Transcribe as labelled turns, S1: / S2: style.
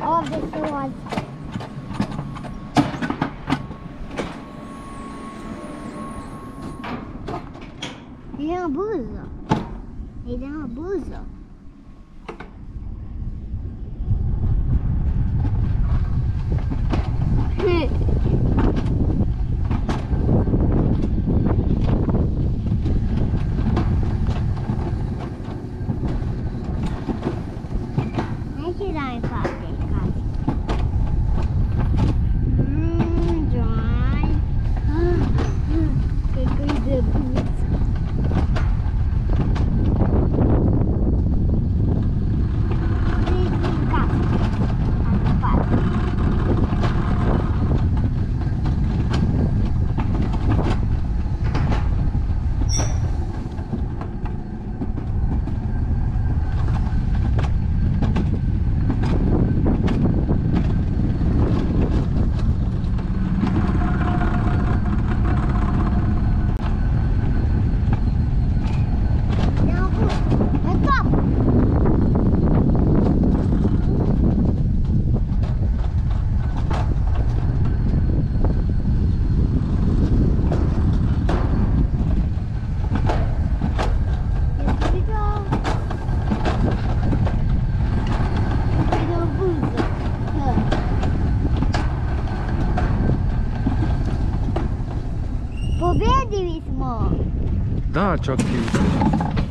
S1: Ovdje se ulazi. Idemo brzo. Idemo brzo. Neće da mi pati kad. Džaj. Kako ide put. Pobjedili smo!
S2: Da, čak i